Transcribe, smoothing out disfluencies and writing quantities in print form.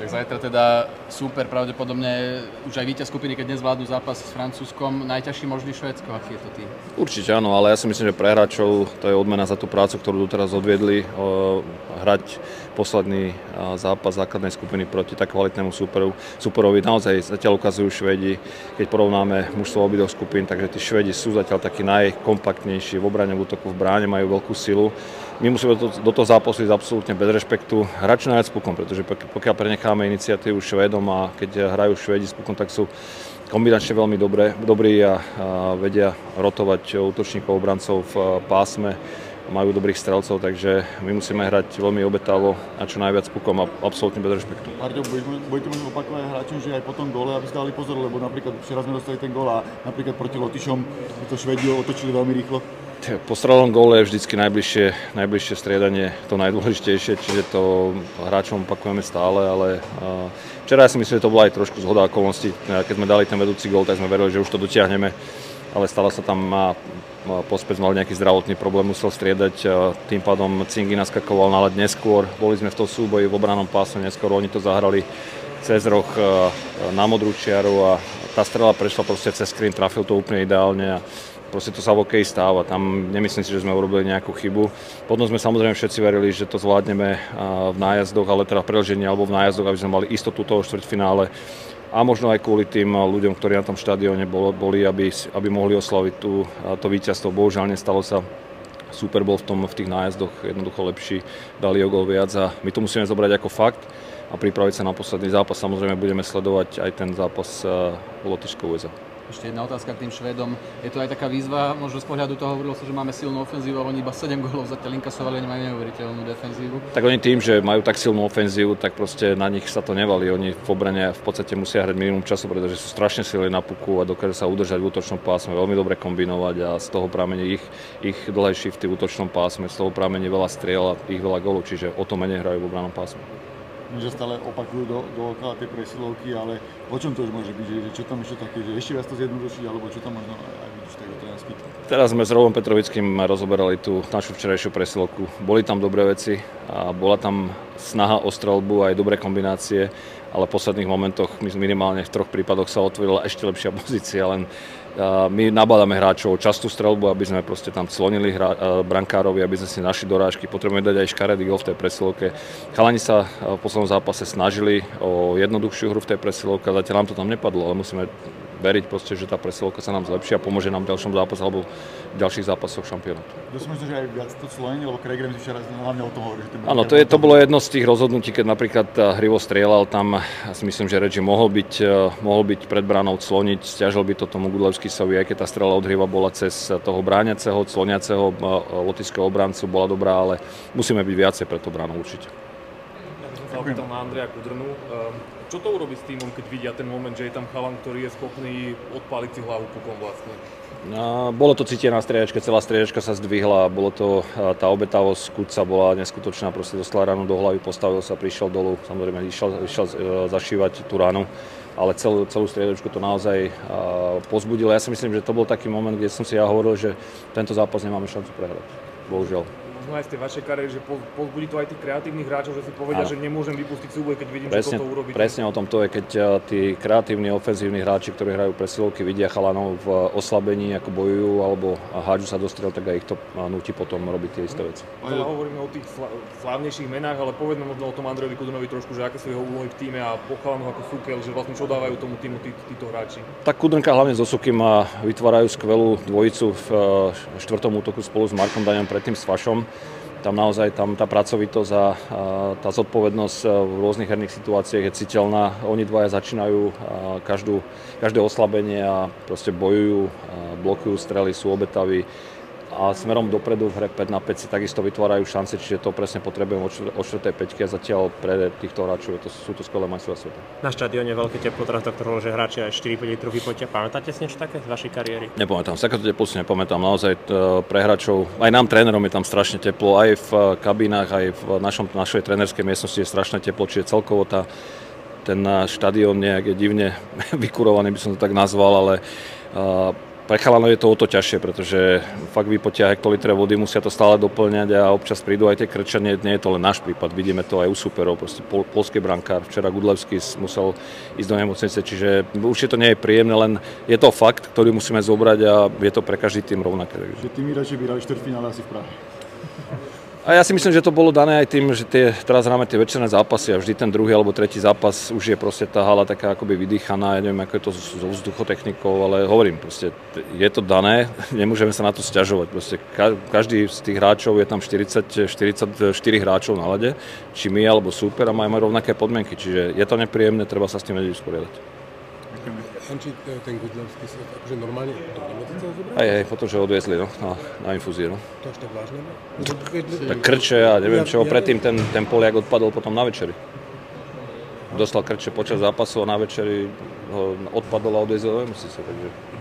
Tak zajtra teda super, pravdepodobne už aj víťaz skupiny, keď nezvládnu zápas s Francúzskom, najťažší možný Švédsko, aký je to tým? Určite áno, ale ja si myslím, že pre hráčov to je odmena za tú prácu, ktorú doteraz odviedli. Hrať posledný zápas základnej skupiny proti tak kvalitnému superovi. Naozaj zatiaľ ukazujú Švédi, keď porovnáme mužstvo obidvoch skupín, takže tí Švédi sú zatiaľ takí najkompaktnejší v obrane, v útoku, v bráne, majú veľkú silu. My musíme do toho zápasu ísť absolútne bez rešpektu, hrať čo najviac s pukom, pretože pokiaľ prenecháme iniciatívu Švédom a keď hrajú Švédi s pukom, tak sú kombinačne veľmi dobrí a vedia rotovať útočníkov, obrancov v pásme, majú dobrých strelcov, takže my musíme hrať veľmi obetavo a čo najviac pukom a absolútne bez rešpektu. Arťo, budete možno opakovať hráčom, že aj po tom góle, aby ste dali pozor, lebo napríklad včera sme dostali ten gól a napríklad proti Lotyšom to Švédi otočili veľmi rýchlo. Po strelnom góle je vždycky najbližšie striedanie to najdôležitejšie, čiže to hráčom opakujeme stále, ale včera ja si myslím, že to bola aj trošku zhoda okolností. Keď sme dali ten vedúci gól, tak sme verili, že už to dotiahneme, ale stala sa tam Pospec mal nejaký zdravotný problém, musel striedať, tým pádom Cingy naskakoval na ľad neskôr, boli sme v tom súboji v obranom páse neskôr, oni to zahrali cez roh na modrú čiaru a tá strela prešla proste cez skrín, trafil to úplne ideálne a proste to sa v hokeji stáva, tam nemyslím si, že sme urobili nejakú chybu. Potom sme samozrejme všetci verili, že to zvládneme v nájazdoch, ale teda v preĺžení alebo v nájazdoch, aby sme mali istotu toho štvrťfinále. A možno aj kvôli tým ľuďom, ktorí na tom štadióne boli, aby mohli oslaviť to víťazstvo. Bohužiaľ nestalo sa. Super bol v tých nájazdoch jednoducho lepší, dali o gól viac a my to musíme zobrať ako fakt a pripraviť sa na posledný zápas. Samozrejme budeme sledovať aj ten zápas Lotyšsko-USA. Ešte jedna otázka k tým Švédom. Je to aj taká výzva, možno z pohľadu toho hovorilo sa, že máme silnú ofenzívu, ale oni iba 7 gólov zatiaľ inkasovali, oni majú neuveriteľnú defenzívu. Tak oni tým, že majú tak silnú ofenzívu, tak proste na nich sa to nevalí. Oni v obrane v podstate musia hrať minimum času, pretože sú strašne silní na puku a dokážu sa udržať v útočnom pásme, veľmi dobre kombinovať a z toho pramení ich dlhé shifty v útočnom pásme, z toho pramení veľa striel a ich veľa gólov, čiže o to menej hrajú v obrannom pásme. Že stále opakujú dookola tej presilovky, ale o čom to už môže byť? Že čo tam ešte také, že ešte viac to zjednodušiť, alebo čo tam možno aj vidíš tak trénersky? Teraz sme s Robom Petrovickým rozoberali tú našu včerajšiu presilovku. Boli tam dobré veci a bola tam snaha o streľbu aj dobré kombinácie, ale v posledných momentoch minimálne v 3 prípadoch sa otvorila ešte lepšia pozícia, len my nabádame hráčov častú streľbu, aby sme proste tam clonili brankárovi, aby sme si našli dorážky. Potrebujeme dať aj škaredý gól v tej presilovke. Chalani sa v poslednom zápase snažili o jednoduchšiu hru v tej presilovke, zatiaľ nám to tam nepadlo, ale musíme veriť proste, že tá presilovka sa nám zlepší a pomôže nám v ďalšom zápase alebo v ďalších zápasoch šampionátu. Ja si myslím, že aj viac to clonenie, lebo Craig Ramsay včera hlavne o tom hovorí. Áno, to bolo jedno z tých rozhodnutí, keď napríklad Hrivo strieľal, tam si myslím, že Reggie mohol byť pred bránou cloniť, stiažil by to tomu Gudlevskisovi, aj keď tá strela od Hriva bola cez toho bráňaceho, cloniaceho lotyšského obrancu, bola dobrá, ale musíme byť viacej pred to bránou určite. Ja som sa opýtal na Andreja Kudrnu. Čo to urobí s týmom, keď vidia ten moment, že je tam chalan, ktorý je schopný odpáliť si hlavu pukom vlastne? Bolo to cítiť na striedačke, celá striedačka sa zdvihla, tá obetavosť Kudca bola neskutočná, proste dostal ránu do hlavy, postavil sa, prišiel dolu, samozrejme išiel zašívať tú ránu, ale celú striedačku to naozaj pozbudilo. Ja si myslím, že to bol taký moment, kde som si ja hovoril, že tento zápas nemáme šancu prehrať, bohužiaľ. Možno aj z tej vašej kariéry, že povzbudí to aj tých kreatívnych hráčov, že si povedia, že nemôžem vypustiť súboj, keď vidím, že toto urobíte. Presne o tom to je, keď tí kreatívni, ofenzívni hráči, ktorí hrajú presilovky, vidia chalanov v oslabení, ako bojujú alebo hádžu sa do striel, tak aj ich to núti potom robiť tie isté veci. Hovoríme o tých slávnejších menách, ale povedme možno o tom Andrejovi Kudrnovi trošku, že aké sú jeho úlohy v tíme a po chalanoch ako Sukel, že vlastne čo dávajú tomu týmu títo hráči. Tak Kudrnka hlavne so Sukim vytvárajú skvelú dvojicu v 4. útoku spolu s Markom Daňom, predtým s Fašom. Tam naozaj tá pracovitosť a tá zodpovednosť v rôznych herných situáciách je citeľná. Oni dvaja začínajú každé oslabenie a proste bojujú, blokujú strely, sú obetaví. A smerom dopredu v hre 5 na 5 si takisto vytvárajú šance, čiže to presne potrebujem od 4. päťky a zatiaľ pre týchto hráčov sú to skvelé majstrovstvá sveta. Na štadióne veľké teplo, teraz doktor hovoril, že hráči aj 4-5 litrov vypotia. Pamätáte si niečo také z vašej kariéry? Nepamätám, takéto teplo si nepamätám. Naozaj pre hráčov, aj nám trénerom je tam strašne teplo, aj v kabínach, aj v našej trénerskej miestnosti je strašné teplo, čiže celkovo ten štadión nejak je divne vykurovaný, by som to tak nazval, ale pre chalanov je to o to ťažšie, pretože fakt vypotia hektolitre vody, musia to stále doplňať a občas prídu aj tie krče, nie je to len náš prípad, vidíme to aj u superov, proste poľský brankár, včera Gudlevský musel ísť do nemocnice, čiže určite to nie je príjemné, len je to fakt, ktorý musíme zobrať a je to pre každý tým rovnaké. Že tými radšej by hrali štvrťfinále asi v Prahe. A ja si myslím, že to bolo dané aj tým, že teraz hráme tie večerné zápasy a vždy ten druhý alebo tretí zápas už je proste tá hala taká akoby vydýchaná, ja neviem, ako je to so vzduchotechnikou, ale hovorím, proste je to dané, nemôžeme sa na to sťažovať. Proste každý z tých hráčov je tam 44 hráčov na ľade, či my alebo super a máme rovnaké podmienky, čiže je to nepríjemné, treba sa s tým vedieť usporiadať. Anči, ten Gudlevský sa akože normálne do nemocnice zobrali? Aj, potom, že odviezli na infúziu. To až tak vážne? Tak krče a neviem čo, predtým ten Poliak odpadol potom na večeri. Dostal krče počas zápasu a na večeri ho odpadol a odviezol do nemocnice, takže